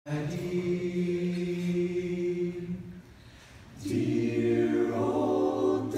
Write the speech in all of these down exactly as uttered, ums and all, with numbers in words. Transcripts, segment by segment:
Daddy, dear old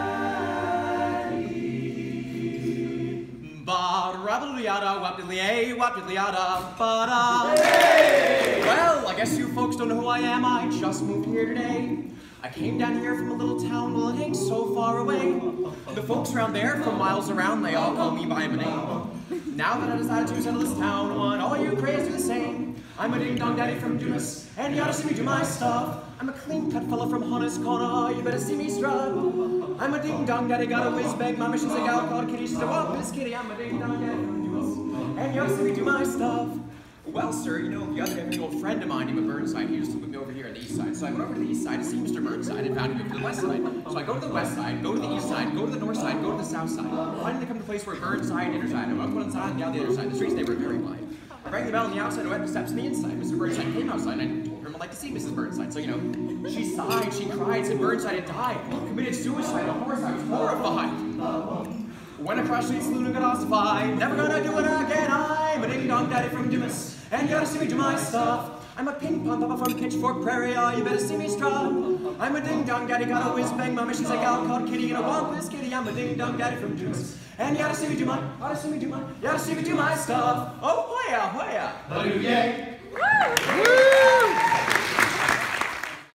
Daddy. Ba-da-ba-da-yada, wap-diddly-ay, wap-diddly-yada, ba-da. Well, I guess you folks don't know who I am. I just moved here today. I came down here from a little town, well, it ain't so far away. The folks around there, from miles around, they all call me by my name. Now that I decided to settle this town, want all you crazy do the same. I'm a ding-dong daddy from Dumas, and you ought to see me do my stuff. I'm a clean-cut fella from Hunter's Corner, you better see me strut. I'm a ding-dong daddy, got a whiz-bang mama, she's a gal called Kitty, she's a whoop-is kitty. I'm a ding-dong daddy from Dumas, and you ought to see me do my stuff. Well, sir, you know, the other day, an old friend of mine named Burnside, he used to live over here on the east side. So I went over to the east side to see Mister Burnside and found him over to the west side. So I go to the west side, go to the east side, go to the north side, go to the south side. Finally come to the place where Burnside and Interside. I went up one side and down the other side. The streets, they were very wide. I rang the bell on the outside and went up the steps on the inside. Mister Burnside came outside and I told her I'd like to see Missus Burnside. So, you know, she sighed, she cried, said Burnside had died, committed suicide. Of course, I was horrified. Went across the saloon and got ossified. Never gonna do it again. I'm a ding-dong daddy from Dumas, and you ought to see me do my stuff. I'm a ping-pong papa from Pitchfork Prairie, oh, you better see me strut. I'm a ding-dong daddy, got a whiz-bang mama, she's a gal called Kitty, and a whoop-is kitty. I'm a ding-dong daddy from Dumas, and you ought to see me do my, ought to see me do my, you ought to see me do my stuff. Oh, hoya, hoya. Hallelujah.